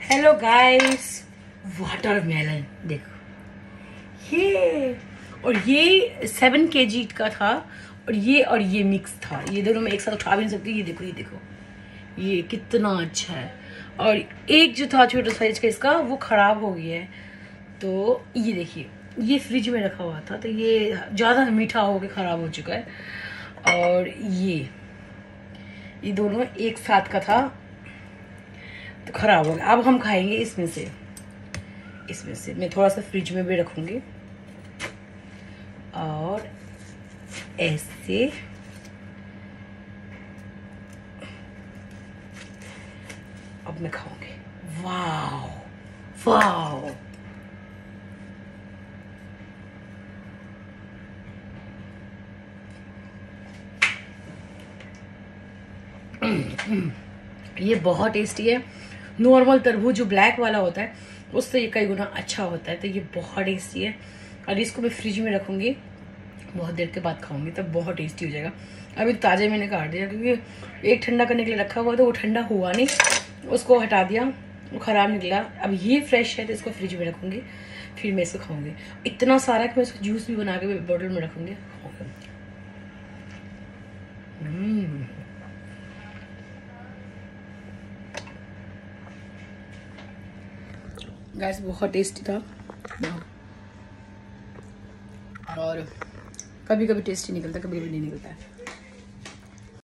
Hello guys, watermelon देखो ये, और ये 7 kg का था और ये मिक्स था। ये दोनों में एक साथ उठा भी नहीं सकती। ये देखो ये कितना अच्छा है। और एक जो था छोटा साइज का इसका वो खराब हो गया है। तो ये देखिए, ये फ्रिज में रखा हुआ था तो ये ज़्यादा मीठा हो के खराब हो चुका है। और ये दोनों एक साथ का था तो खराब हो गया। अब हम खाएंगे इसमें से मैं थोड़ा सा फ्रिज में भी रखूंगी और ऐसे अब मैं खाऊंगी। वाओ वाओ, ये बहुत टेस्टी है। नॉर्मल तरबूज जो ब्लैक वाला होता है उससे ये कई गुना अच्छा होता है। तो ये बहुत टेस्टी है और इसको मैं फ्रिज में रखूंगी, बहुत देर के बाद खाऊंगी तब बहुत टेस्टी हो जाएगा। अभी ताज़ा मैंने काट दिया क्योंकि एक ठंडा करने के लिए रखा हुआ तो वो ठंडा हुआ नहीं, उसको हटा दिया, वो ख़राब निकला। अब ये फ्रेश है तो इसको फ्रिज में रखूंगी, फिर मैं इसको खाऊंगी। इतना सारा कि मैं इसको जूस भी बना के बॉटल में रखूंगी। गाइस बहुत टेस्टी था और कभी कभी टेस्टी निकलता, कभी कभी नहीं निकलता है।